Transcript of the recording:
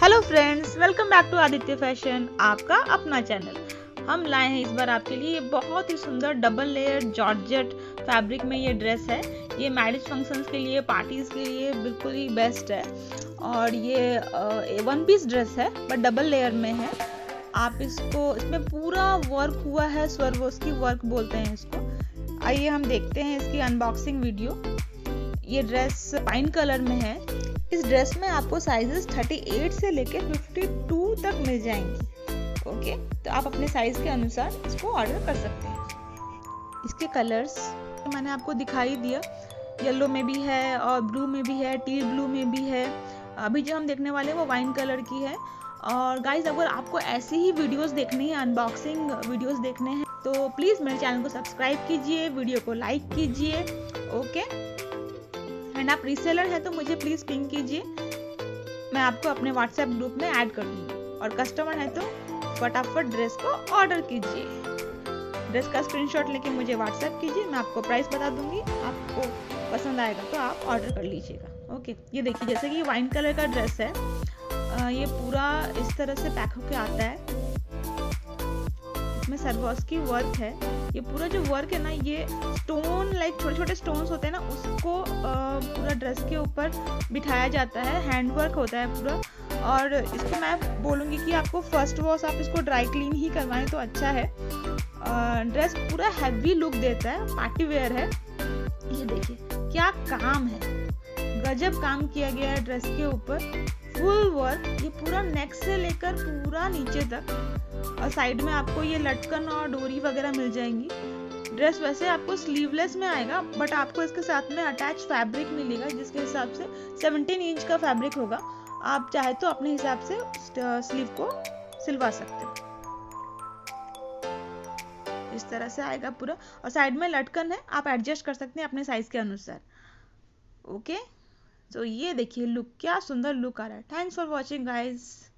Hello friends, welcome back to Aditya fashion, आपका अपना channel. हम लाए हैं इस बार आपके लिए बहुत ही सुंदर डबल लेयर जॉर्जेट फैब्रिक में ये ड्रेस है। ये मैरिज फंक्शंस के लिए, पार्टीज के लिए बिल्कुल ही बेस्ट है। और ये वन पीस ड्रेस है बट डबल लेयर में है। आप इसमें पूरा वर्क हुआ है, स्वरवोस्की वर्क बोलते हैं इसको। आइए हम देखते हैं इसकी अनबॉक्सिंग वीडियो। ये ड्रेस पाइन कलर में है। इस ड्रेस में आपको साइजेस 38 से लेके 52 तक मिल जाएंगी। ओके, तो आप अपने साइज के अनुसार इसको ऑर्डर कर सकते हैं। इसके कलर्स मैंने आपको दिखाई दिया, येलो में भी है और ब्लू में भी है, टील ब्लू में भी है। अभी जो हम देखने वाले हैं वो वाइन कलर की है। और गाइज, अगर आपको ऐसी ही वीडियोस देखनी है, अनबॉक्सिंग वीडियोस देखने हैं, तो प्लीज़ मेरे चैनल को सब्सक्राइब कीजिए, वीडियो को लाइक कीजिए। ओके, एंड आप रीसेलर है तो मुझे प्लीज पिंग कीजिए, मैं आपको अपने व्हाट्सएप ग्रुप में ऐड कर दूंगी। और कस्टमर है तो फटाफट ड्रेस को ऑर्डर कीजिए। ड्रेस का स्क्रीनशॉट लेके मुझे व्हाट्सएप कीजिए, मैं आपको प्राइस बता दूंगी। आपको पसंद आएगा तो आप ऑर्डर कर लीजिएगा। ओके, ये देखिए जैसे कि वाइन कलर का ड्रेस है। ये पूरा इस तरह से पैक होके आता है। इसमें स्वरवोस्की वर्क है। ये पूरा जो वर्क है ना, ये स्टोन लाइक छोटे छोटे स्टोन्स होते हैं ना, उसको पूरा ड्रेस के ऊपर बिठाया जाता है। हैंड वर्क होता है पूरा। और इसको मैं बोलूँगी कि आपको फर्स्ट वॉश आप इसको ड्राई क्लीन ही करवाएं तो अच्छा है। ड्रेस पूरा हैवी लुक देता है, पार्टी वेयर है। ये देखिए क्या काम है, गजब काम किया गया है ड्रेस के ऊपर। फुल वर्क, ये पूरा नेक से लेकर पूरा नीचे तक। और साइड में आपको ये लटकन और डोरी वगैरह मिल जाएंगी। ड्रेस वैसे आपको स्लीवलेस में आएगा, बट आपको इसके साथ में अटैच फैब्रिक मिलेगा, जिसके हिसाब से 17 इंच का फैब्रिक होगा। आप चाहे तो अपने हिसाब से स्लीव को सिलवा सकते हो। इस तरह से आएगा पूरा। और साइड में लटकन है, आप एडजस्ट कर सकते हैं अपने साइज के अनुसार। ओके, तो ये देखिए लुक, क्या सुंदर लुक आ रहा है। Thanks for watching guys.